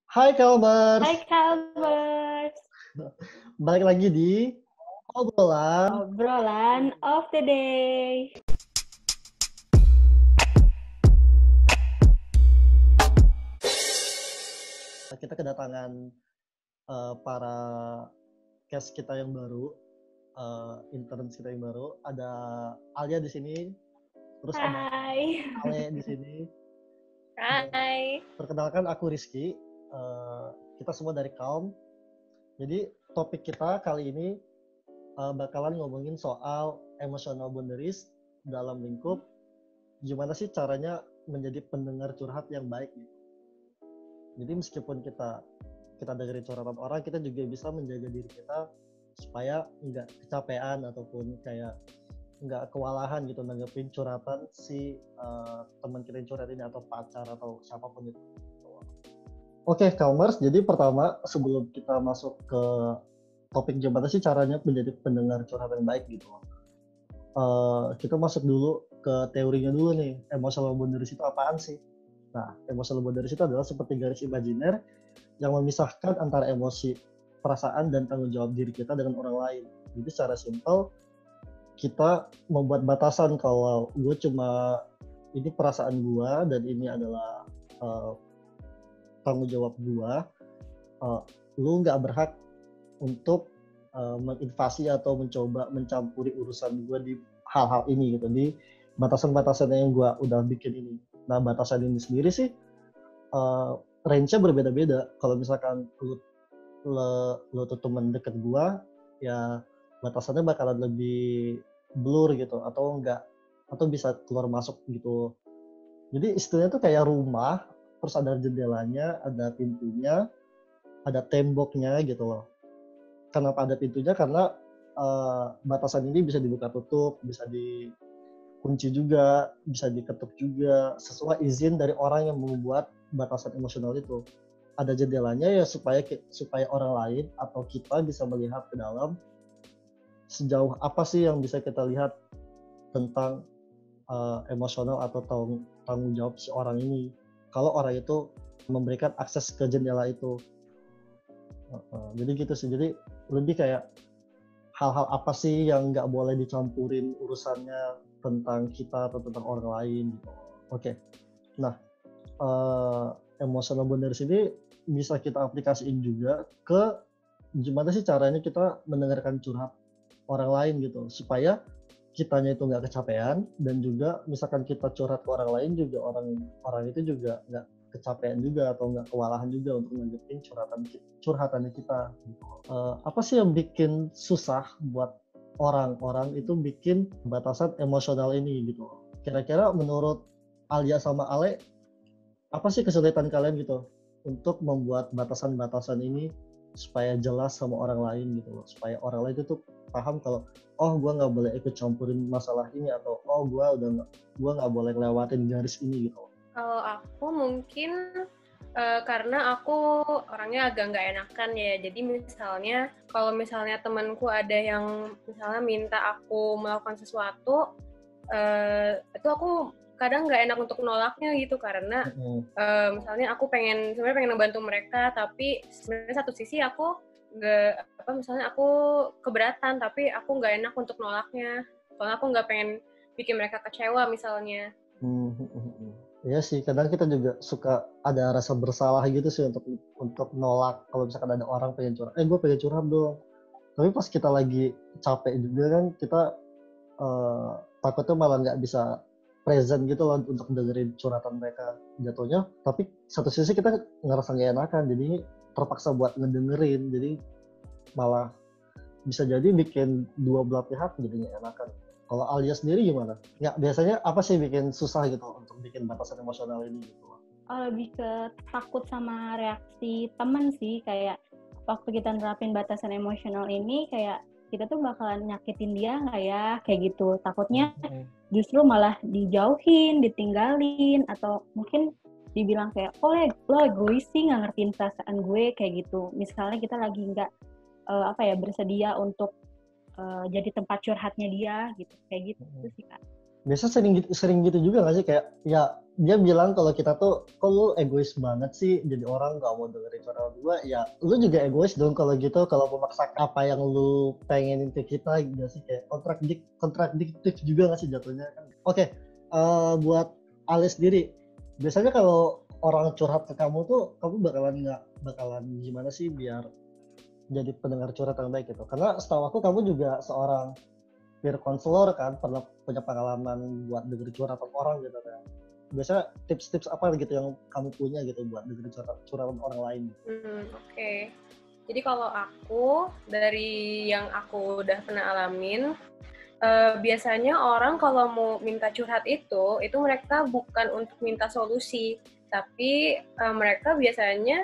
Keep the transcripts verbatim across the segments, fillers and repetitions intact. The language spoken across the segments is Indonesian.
Hai Kalbers, Hai Kalbers, balik lagi di obrolan. obrolan of the day. Kita kedatangan eh, para guest kita yang baru, eh, interns kita yang baru. Ada Alia di sini, terus ada Hai. Ale di sini. Dan Hai. perkenalkan aku Rizky. Eh, kita semua dari Kaum. Jadi topik kita kali ini eh, bakalan ngomongin soal emotional boundaries dalam lingkup gimana sih caranya menjadi pendengar curhat yang baik gitu. Jadi meskipun kita kita dengerin curhatan orang, kita juga bisa menjaga diri kita supaya nggak kecapean ataupun kayak nggak kewalahan gitu nanggepin curhatan si uh, teman kita yang curhat ini atau pacar atau siapapun itu. Oke, okay, Kalmers. Jadi pertama sebelum kita masuk ke topik gimana sih caranya menjadi pendengar curhatan yang baik gitu, uh, kita masuk dulu ke teorinya dulu nih. Emotional boundaries itu apaan sih? Nah, emotional boundaries itu adalah seperti garis imajiner yang memisahkan antara emosi, perasaan, dan tanggung jawab diri kita dengan orang lain. Jadi secara simpel, kita membuat batasan kalau gue cuma, ini perasaan gue dan ini adalah uh, tanggung jawab gue, uh, lu nggak berhak untuk uh, menginvasi atau mencoba mencampuri urusan gue di hal-hal ini gitu, di batasan-batasan yang gue udah bikin ini. Nah, batasan ini sendiri sih uh, range-nya berbeda-beda. Kalau misalkan lu lo, lo tuh temen deket gua, ya batasannya bakalan lebih blur gitu, atau enggak, atau bisa keluar masuk gitu. Jadi istilahnya tuh kayak rumah, terus ada jendelanya, ada pintunya, ada temboknya gitu loh. Kenapa ada pintunya? Karena uh, batasan ini bisa dibuka tutup, bisa dikunci juga, bisa diketuk juga, sesuai izin dari orang yang membuat batasan emosional itu. Ada jendelanya ya supaya supaya orang lain atau kita bisa melihat ke dalam, sejauh apa sih yang bisa kita lihat tentang uh, emosional atau tanggung, tanggung jawab si orang ini kalau orang itu memberikan akses ke jendela itu. Uh, uh, jadi gitu sih. Jadi lebih kayak hal-hal apa sih yang nggak boleh dicampurin urusannya tentang kita atau tentang orang lain gitu. Oke. Okay. Nah, uh, emotional boundaries ini bisa kita aplikasiin juga ke gimana sih caranya kita mendengarkan curhat orang lain gitu, supaya kitanya itu nggak kecapean, dan juga misalkan kita curhat ke orang lain juga orang orang itu juga nggak kecapean juga atau nggak kewalahan juga untuk nanggepin curhatan curhatannya kita gitu. Uh, apa sih yang bikin susah buat orang-orang itu bikin batasan emosional ini gitu? Kira-kira menurut Alia sama Ale, apa sih kesulitan kalian gitu untuk membuat batasan-batasan ini supaya jelas sama orang lain gitu loh, supaya orang lain itu tuh paham kalau oh gue nggak boleh ikut campurin masalah ini, atau oh gue udah nggak gue nggak boleh lewatin garis ini gitu. Kalau aku mungkin uh, karena aku orangnya agak nggak enakan ya, jadi misalnya kalau misalnya temanku ada yang misalnya minta aku melakukan sesuatu, uh, itu aku kadang nggak enak untuk nolaknya gitu, karena mm-hmm. uh, misalnya aku pengen sebenarnya pengen membantu mereka, tapi sebenarnya satu sisi aku nggak apa misalnya aku keberatan, tapi aku nggak enak untuk nolaknya, soalnya aku nggak pengen bikin mereka kecewa misalnya. Hmm, iya sih, kadang kita juga suka ada rasa bersalah gitu sih untuk untuk nolak kalau misalkan ada orang pengen curhat, eh gue pengen curhat dong, tapi pas kita lagi capek juga kan kita uh, takutnya malah nggak bisa present gitu loh untuk dengerin curhatan mereka jatuhnya. Tapi satu sisi kita ngerasa gak enakan, jadi terpaksa buat ngedengerin, jadi malah bisa jadi bikin dua belah pihak jadi gak enakan. Kalau Alia sendiri gimana? Ya biasanya apa sih bikin susah gitu untuk bikin batasan emosional ini gitu? Oh, lebih ke takut sama reaksi teman sih, kayak waktu kita nerapin batasan emosional ini kayak kita tuh bakalan nyakitin dia nggak ya, kayak gitu. Takutnya justru malah dijauhin, ditinggalin, atau mungkin dibilang kayak, oh lo egois sih, nggak ngertiin perasaan gue, kayak gitu. Misalnya kita lagi nggak uh, apa ya bersedia untuk uh, jadi tempat curhatnya dia, gitu, kayak gitu sih Kak. biasa sering gitu, sering gitu juga nggak sih kayak ya dia bilang kalau kita tuh kok lu egois banget sih jadi orang nggak mau dengerin suara gue, ya lu juga egois dong kalau gitu, kalau memaksa apa yang lu pengenin ke kita gitu sih, kayak kontradik kontradiktif juga nggak sih jatuhnya kan. Oke, uh, buat Ale sendiri biasanya kalau orang curhat ke kamu tuh kamu bakalan nggak bakalan gimana sih biar jadi pendengar curhat yang baik gitu, karena setahu aku kamu juga seorang peer counselor kan, pernah punya pengalaman buat denger curhatan orang gitu kan. Biasanya tips-tips apa gitu yang kamu punya gitu buat denger curhatan orang lain? Hmm, Oke, okay. Jadi kalau aku dari yang aku udah pernah alamin, uh, biasanya orang kalau mau minta curhat itu, itu mereka bukan untuk minta solusi, tapi uh, mereka biasanya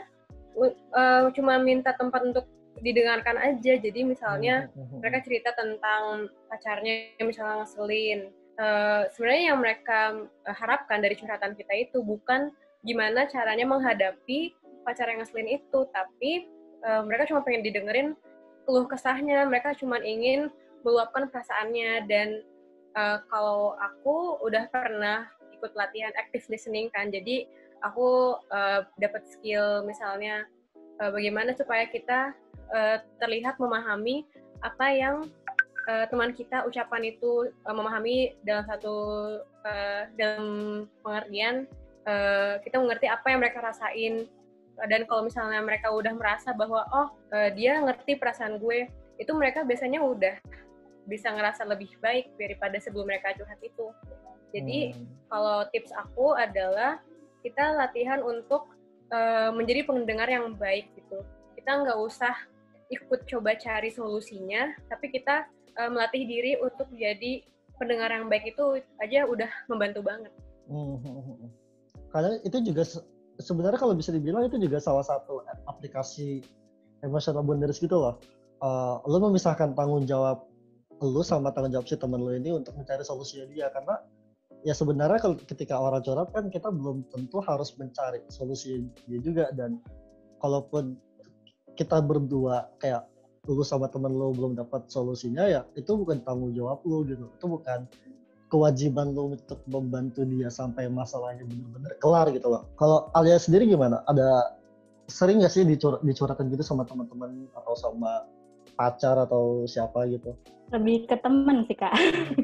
uh, cuma minta tempat untuk didengarkan aja. Jadi misalnya mereka cerita tentang pacarnya yang misalnya ngeselin. Uh, sebenarnya yang mereka harapkan dari curhatan kita itu bukan gimana caranya menghadapi pacar yang ngeselin itu, tapi uh, mereka cuma pengen didengerin keluh kesahnya. Mereka cuma ingin meluapkan perasaannya. Dan uh, kalau aku udah pernah ikut latihan active listening kan, jadi aku uh, dapat skill misalnya uh, bagaimana supaya kita Uh, terlihat memahami apa yang uh, teman kita ucapan itu, uh, memahami dalam satu uh, dalam pengertian uh, kita mengerti apa yang mereka rasain. Uh, dan kalau misalnya mereka udah merasa bahwa oh uh, dia ngerti perasaan gue, itu mereka biasanya udah bisa ngerasa lebih baik daripada sebelum mereka curhat itu. Jadi hmm. kalau tips aku adalah kita latihan untuk uh, menjadi pendengar yang baik gitu. Kita nggak usah ikut coba cari solusinya, tapi kita uh, melatih diri untuk jadi pendengar yang baik itu aja udah membantu banget. Hmm. Karena itu juga se- sebenarnya kalau bisa dibilang itu juga salah satu aplikasi emotional boundaries gitu loh. Uh, lo memisahkan tanggung jawab lo sama tanggung jawab si teman lo ini untuk mencari solusinya dia, karena ya sebenarnya kalau ketika orang curhat kan kita belum tentu harus mencari solusi dia juga, dan kalaupun kita berdua kayak lu sama temen lu belum dapat solusinya, ya itu bukan tanggung jawab lu gitu, itu bukan kewajiban lu untuk membantu dia sampai masalahnya benar-benar kelar gitu loh. Kalau Alia sendiri gimana? Ada sering nggak sih dicur- dicurhatin gitu sama teman-teman atau sama pacar atau siapa gitu? Lebih ke temen sih kak.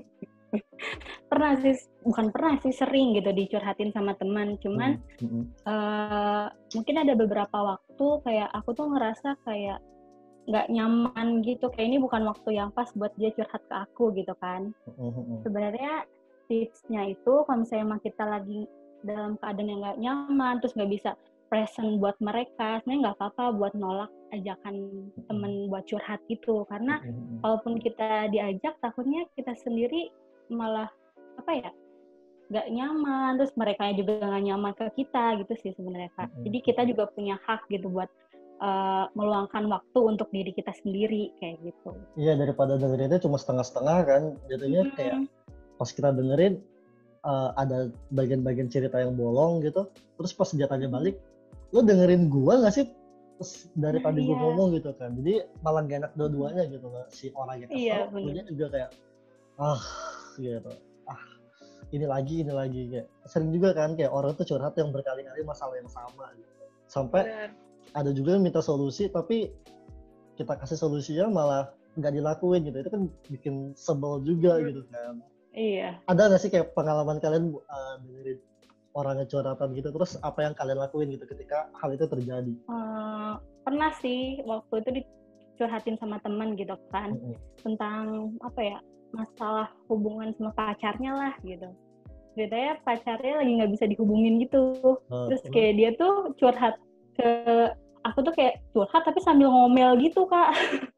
Pernah sih, bukan pernah sih, sering gitu dicurhatin sama teman. Cuman hmm. uh, mungkin ada beberapa waktu kayak aku tuh ngerasa kayak nggak nyaman gitu, kayak ini bukan waktu yang pas buat dia curhat ke aku gitu kan. Hmm. Sebenarnya tipsnya itu kalau misalnya kita lagi dalam keadaan yang nggak nyaman, terus nggak bisa present buat mereka, sebenarnya nggak apa-apa buat nolak ajakan hmm. temen buat curhat gitu, karena hmm. kalaupun kita diajak, takutnya kita sendiri malah apa ya nggak nyaman, terus mereka juga nggak nyaman ke kita gitu sih sebenarnya kak. Mm-hmm. Jadi kita juga punya hak gitu buat uh, meluangkan waktu untuk diri kita sendiri kayak gitu. Iya, daripada dengerinnya cuma setengah-setengah kan, jadinya mm-hmm. kayak pas kita dengerin uh, ada bagian-bagian cerita yang bolong gitu, terus pas senjatanya balik, lo dengerin gua nggak sih? Terus daripada nah, gua iya. ngomong gitu kan, jadi malah gak enak dua-duanya gitu kan, si orang yang kesel, iya, punya juga kayak ah gitu, ah ini lagi ini lagi kayak sering juga kan kayak orang tuh curhat yang berkali-kali masalah yang sama gitu. Sampai bener. Ada juga yang minta solusi tapi kita kasih solusinya malah nggak dilakuin gitu, itu kan bikin sebel juga hmm. gitu kan. Iya. Ada nggak sih kayak pengalaman kalian uh, dengerin orang yang curhatan gitu, terus apa yang kalian lakuin gitu ketika hal itu terjadi? Uh, pernah sih waktu itu dicurhatin sama teman gitu kan, mm-hmm. tentang apa ya, masalah hubungan sama pacarnya lah gitu. Ceritanya pacarnya lagi nggak bisa dihubungin gitu. Uh, Terus kayak uh. dia tuh curhat ke aku tuh kayak curhat tapi sambil ngomel gitu kak.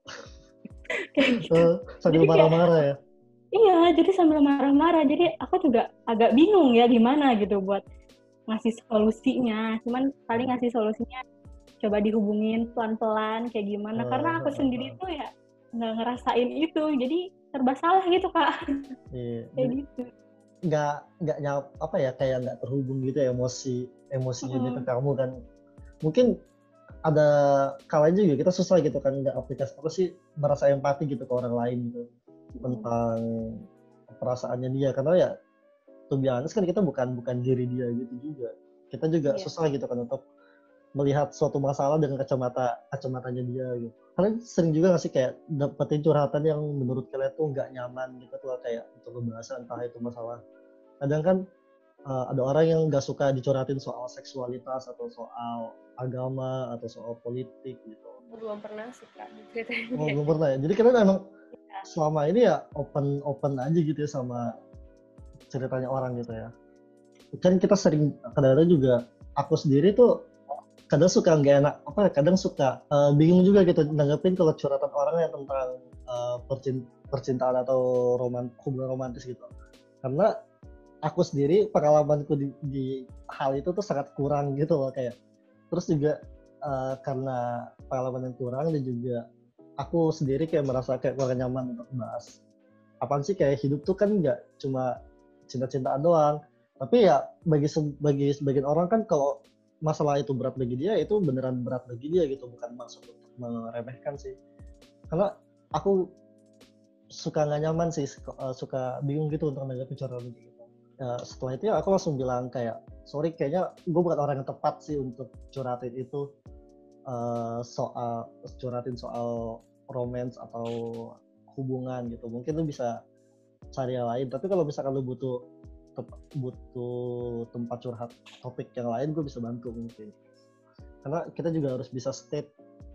Kayak gitu. Uh, sambil jadi marah-marah kayak, ya? Iya, jadi sambil marah-marah. Jadi aku juga agak bingung ya gimana gitu buat ngasih solusinya. Cuman paling ngasih solusinya coba dihubungin pelan-pelan kayak gimana. Uh, Karena aku uh, sendiri uh. tuh ya nggak ngerasain itu. Jadi serba salah gitu kak. Iya. Kayak gitu. Nggak nggak nyap apa ya kayak nggak terhubung gitu emosi emosinya hmm. gitu kamu kan. Mungkin ada kalanya juga kita susah gitu kan, nggak aplikasi apa sih merasa empati gitu ke orang lain gitu hmm. tentang perasaannya dia, karena ya to be honest kan kita bukan bukan diri dia gitu juga. Kita juga Iya. susah gitu kan untuk melihat suatu masalah dengan kacamata kacamatanya dia gitu. Kalian sering juga nggak sih kayak dapetin curhatan yang menurut kalian tuh nggak nyaman gitu tuh kayak untuk ngebahas entah itu masalah. Kadang kan uh, ada orang yang nggak suka dicurhatin soal seksualitas atau soal agama atau soal politik gitu. Belum pernah sih Kak diceritain. Oh, belum pernah ya. Jadi kalian emang selama ini ya open open aja gitu ya sama ceritanya orang gitu ya. Kan kita sering kadang-kadang juga aku sendiri tuh kadang suka nggak enak apa kadang suka uh, bingung juga gitu nanggepin kalau curhatan orang yang tentang uh, percint- percintaan atau roman hubungan romantis gitu. Karena aku sendiri pengalamanku di, di hal itu tuh sangat kurang gitu loh kayak. Terus juga uh, karena pengalaman yang kurang dan juga aku sendiri kayak merasa kayak kurang nyaman untuk bahas. Apaan sih kayak hidup tuh kan nggak cuma cinta-cintaan doang. Tapi ya bagi bagi sebagian orang kan kalau masalah itu berat bagi dia itu beneran berat bagi dia gitu, bukan maksud untuk meremehkan sih. Karena aku suka nggak nyaman sih, suka bingung gitu untuk menanggapi cara gitu. Ya, setelah itu ya aku langsung bilang kayak sorry kayaknya gue bukan orang yang tepat sih untuk curhatin itu uh, soal curhatin soal romance atau hubungan gitu. Mungkin lu bisa cari yang lain, tapi kalau misalkan lu butuh te- butuh tempat curhat topik yang lain, gue bisa bantu mungkin. Karena kita juga harus bisa state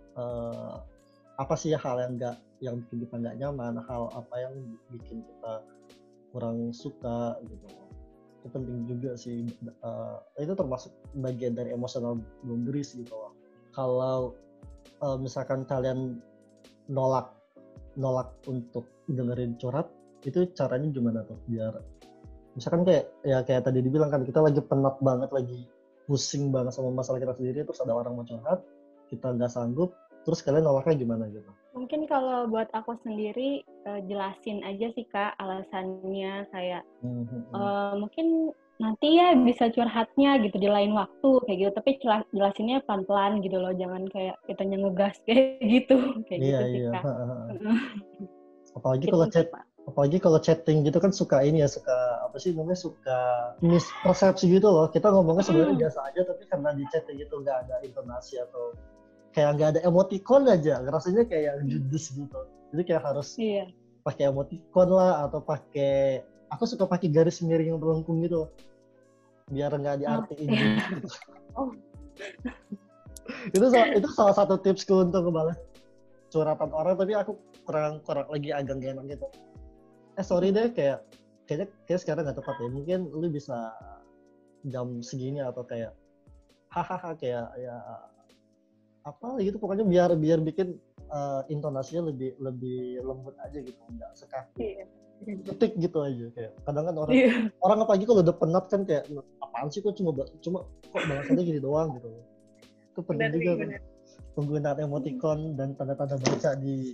uh, apa sih hal yang enggak yang bikin kita nggak nyaman, hal apa yang bikin kita kurang suka gitu. Itu penting juga sih. Uh, itu termasuk bagian dari emotional boundaries gitu loh. Kalau uh, misalkan kalian nolak nolak untuk dengerin curhat, itu caranya gimana tuh biar misalkan kayak ya kayak tadi dibilang kan kita lagi penat banget, lagi pusing banget sama masalah kita sendiri, terus ada orang mau curhat, kita nggak sanggup, terus kalian nolaknya gimana gitu? Mungkin kalau buat aku sendiri uh, jelasin aja sih Kak alasannya kayak mm-hmm. uh, mungkin nanti ya bisa curhatnya gitu di lain waktu kayak gitu, tapi jelasinnya pelan-pelan gitu loh, jangan kayak kita ngegas kayak gitu kayak iya, gitu sih iya. Kak. Apalagi gitu kalau sih, chat Pak. apalagi kalau chatting gitu kan suka ini ya, suka apa sih namanya, suka mispersepsi gitu loh. Kita ngomongnya sebenarnya mm. biasa aja, tapi karena di chatting gitu nggak ada intonasi atau kayak nggak ada emoticon aja, rasanya kayak judes gitu. Jadi kayak harus iya. pakai emoticon lah atau pakai, aku suka pakai garis miring yang melengkung gitu biar nggak diartiin. Oh, gitu. Oh. itu itu salah satu tipsku untuk ngebalas curhatan orang, tapi aku kurang kurang lagi agak gak enak gitu. Eh sorry deh, kayak kayaknya kayak sekarang nggak tepat ya. Mungkin lu bisa jam segini atau kayak hahaha kayak ya apa gitu, pokoknya biar biar bikin uh, intonasinya lebih lebih lembut aja gitu, nggak sekaku. Iya. Ketik gitu aja kayak. Kadang kan orang iya. orang apalagi kalau udah penat kan kayak apaan sih kok cuma cuma kok bahasannya gini doang gitu. Itu penting bener, juga kan. Penggunaan emoticon dan tanda-tanda baca di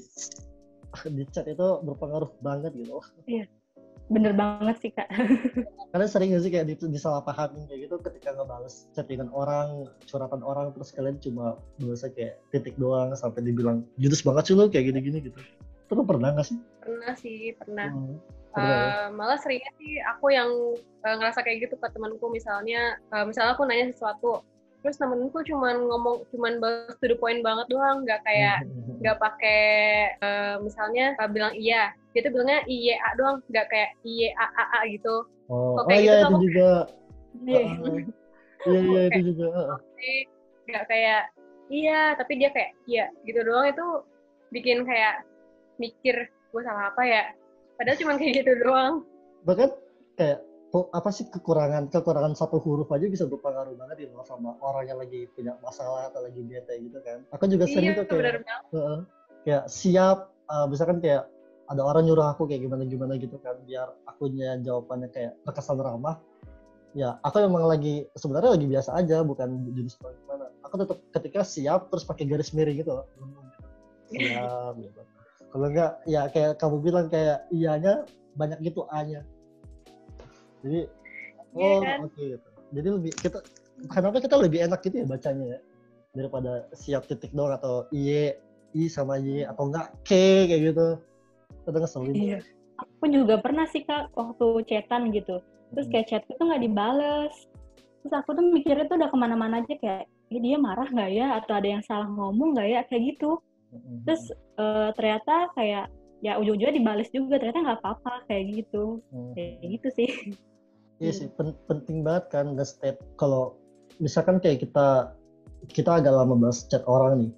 di chat itu berpengaruh banget gitu. Iya. Bener banget sih Kak. Kalian sering gak sih kayak disalahpahamin kayak gitu ketika ngebales chattingan orang, curhatan orang, terus kalian cuma balasnya kayak titik doang sampai dibilang judes banget sih lo kayak gini-gini gitu. Itu lo pernah gak sih? Pernah sih, pernah. Hmm, pernah uh, ya? Malah seringnya sih aku yang uh, ngerasa kayak gitu ke temanku, misalnya uh, misalnya aku nanya sesuatu, terus temenku cuman ngomong, cuman balas to the point banget doang, nggak kayak nggak pakai uh, misalnya uh, bilang iya, dia tuh bilangnya iya doang, nggak kayak iya a a a gitu. Oh, oh iya itu juga. Iya iya iya itu juga. Nggak kayak iya, tapi dia kayak iya gitu doang, itu bikin kayak mikir gue salah apa ya, padahal cuma kayak gitu doang. Bahkan kayak apa sih kekurangan kekurangan satu huruf aja bisa berpengaruh banget gitu sama orang yang lagi punya masalah atau lagi bete gitu kan. Aku juga sering iya, tuh kayak uh, kayak siap uh, misalkan kayak ada orang nyuruh aku kayak gimana gimana gitu kan, biar akunya jawabannya kayak terkesan ramah. Ya aku emang lagi sebenarnya lagi biasa aja, bukan jenis gimana. Aku tetap ketika siap terus pakai garis miring gitu loh. Siap gitu. Kalau enggak ya kayak kamu bilang kayak iyanya banyak gitu A-nya. Jadi oh yeah, kan? Oke okay, gitu. Jadi lebih kita kenapa kita lebih enak gitu ya bacanya ya daripada siap titik doang atau iye i sama y atau enggak k kayak gitu. Kadang ngeselin. Iya. Aku juga pernah sih Kak waktu chatan gitu. Terus kayak chatku tuh nggak dibales. Terus aku tuh mikirnya tuh udah kemana-mana aja kayak, eh, dia marah nggak ya? Atau ada yang salah ngomong nggak ya? Kayak gitu. Terus uh, ternyata kayak ya ujung-ujungnya dibales juga, ternyata nggak apa-apa kayak gitu. Kayak gitu sih. Iya sih, pen- penting banget kan nge-state kalau misalkan kayak kita kita agak lama balas chat orang nih.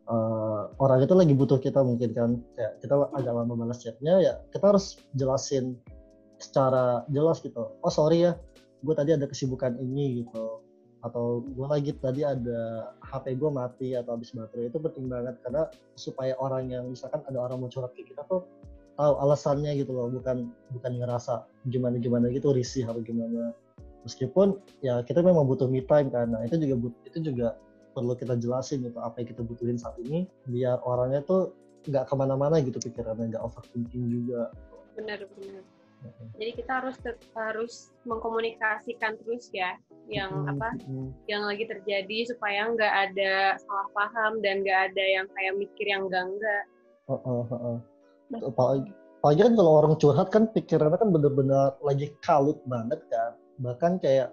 Uh, orang itu lagi butuh kita mungkin kan, kayak kita agak lama balas chatnya, ya kita harus jelasin secara jelas gitu. Oh sorry ya, gue tadi ada kesibukan ini gitu, atau gue lagi tadi ada H P gue mati atau habis baterai. Itu penting banget karena supaya orang yang misalkan ada orang mau curhat ke kita tuh tahu alasannya gitu loh, bukan bukan ngerasa gimana gimana gitu, risih atau gimana. Meskipun ya kita memang butuh me time kan, nah itu juga but- itu juga perlu kita jelasin gitu apa yang kita butuhin saat ini, biar orangnya tuh nggak kemana-mana gitu pikirannya, nggak overthinking juga. Benar-benar. Jadi kita harus ter- harus mengkomunikasikan terus ya yang hmm, apa hmm. yang lagi terjadi supaya nggak ada salah paham dan nggak ada yang kayak mikir yang enggak-enggak. Uh, uh, uh, uh. Apalagi, apalagi kan kalau orang curhat kan pikirannya kan bener-bener lagi kalut banget kan, bahkan kayak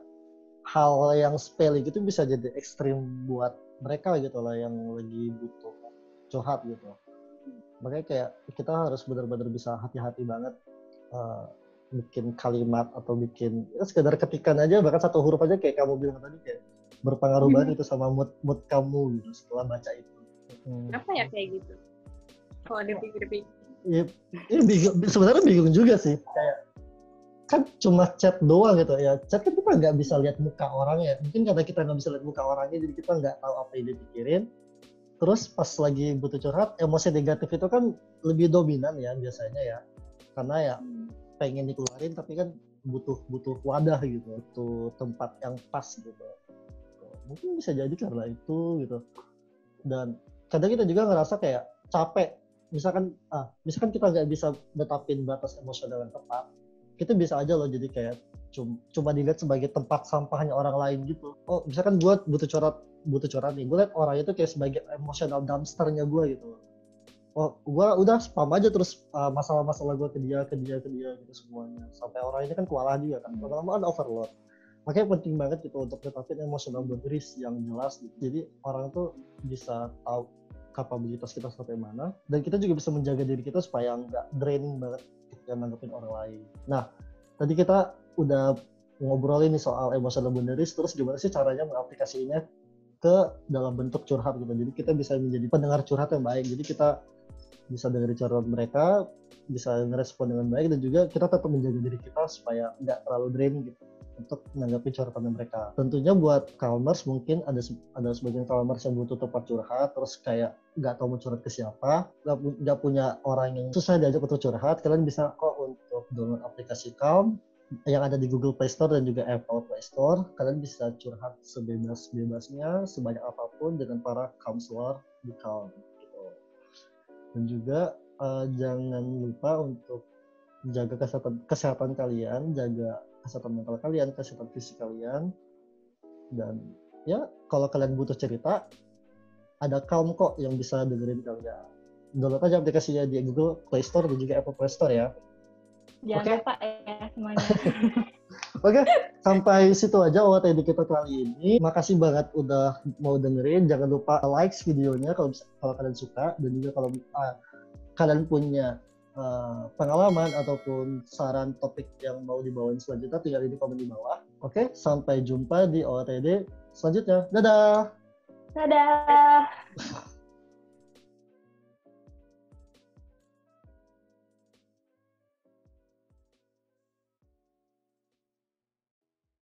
hal yang sepele gitu bisa jadi ekstrim buat mereka gitu lah yang lagi butuh curhat gitu. Makanya kayak kita harus benar-benar bisa hati-hati banget uh, bikin kalimat atau bikin ya sekedar ketikan aja, bahkan satu huruf aja kayak kamu bilang tadi kayak berpengaruh hmm. banget itu sama mood mood kamu gitu setelah baca itu. Hmm. Apa ya kayak gitu? Kalau ada pikir-pikir. Ya, ya bingung, sebenarnya bingung juga sih, kayak kan cuma chat doang gitu ya, chat kan kita nggak bisa lihat muka orangnya, mungkin karena kita nggak bisa lihat muka orangnya jadi kita nggak tahu apa yang dia pikirin. Terus pas lagi butuh curhat, emosi negatif itu kan lebih dominan ya biasanya ya, karena ya pengen dikeluarin tapi kan butuh butuh wadah gitu, butuh tempat yang pas gitu. Mungkin bisa jadi karena itu gitu. Dan kadang kita juga ngerasa kayak capek, misalkan ah misalkan kita nggak bisa netapin batas emosional yang tepat, kita bisa aja loh jadi kayak cuma, cuma dilihat sebagai tempat sampahnya orang lain gitu. Oh misalkan gue butuh curhat butuh curhat nih, gue liat orang itu kayak sebagai emosional dumpsternya gue gitu. Oh gue udah spam aja terus uh, masalah-masalah gue ke dia ke dia ke dia gitu semuanya, sampai orang ini kan kewalahan juga kan, lama-lama ada overload. Makanya penting banget gitu untuk netapin emotional boundaries yang jelas gitu. Jadi orang tuh bisa tahu kapabilitas kita sampai mana, dan kita juga bisa menjaga diri kita supaya nggak draining banget ketika nanggepin orang lain. Nah, tadi kita udah ngobrolin nih soal emotional boundaries, terus gimana sih caranya mengaplikasinya ke dalam bentuk curhat gitu. Jadi kita bisa menjadi pendengar curhat yang baik. Jadi kita bisa dengerin curhat mereka, bisa ngerespon dengan baik, dan juga kita tetap menjaga diri kita supaya nggak terlalu draining gitu untuk menanggapi curhatan mereka. Tentunya buat calmers mungkin ada ada sebagian calmers yang butuh tempat curhat, terus kayak nggak tahu mau curhat ke siapa, nggak, nggak punya orang yang susah diajak untuk curhat, kalian bisa kok untuk download aplikasi Calm yang ada di Google Play Store dan juga Apple Play Store. Kalian bisa curhat sebebas-bebasnya, sebanyak apapun dengan para counselor di Calm. Gitu. Dan juga uh, jangan lupa untuk jaga kesehatan kesehatan kalian, jaga kesehatan mental kalian, kesehatan fisik kalian. Dan ya kalau kalian butuh cerita, ada Calm kok yang bisa dengerin kalian. Download aja aplikasinya di Google Play Store dan juga Apple Play Store ya. Jangan okay. lupa ya semuanya. Oke, okay, sampai situ aja O T D kita kali ini. Makasih banget udah mau dengerin. Jangan lupa like videonya kalau kalau kalian suka, dan juga kalau uh, kalian punya uh, pengalaman ataupun saran topik yang mau dibawain selanjutnya, tinggal di komen di bawah. Oke, okay, sampai jumpa di O T D selanjutnya. Dadah. Dadah.